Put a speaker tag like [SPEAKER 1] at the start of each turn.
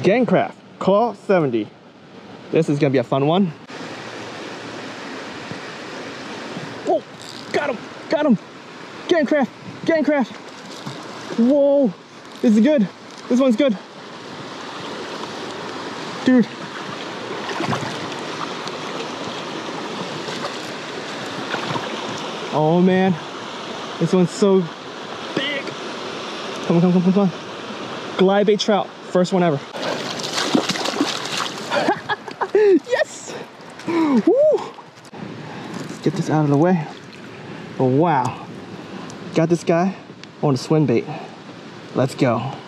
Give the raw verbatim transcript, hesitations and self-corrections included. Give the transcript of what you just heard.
[SPEAKER 1] Gancraft, Claw seventy. This is gonna be a fun one. Oh, got him, got him. Gancraft, Gancraft. Whoa, this is good. This one's good. Dude. Oh man, this one's so big. Come on, come on, come on, come on. Glide bait trout, first one ever. Yes! Woo! Let's get this out of the way. Oh wow. Got this guy on a swim bait. Let's go.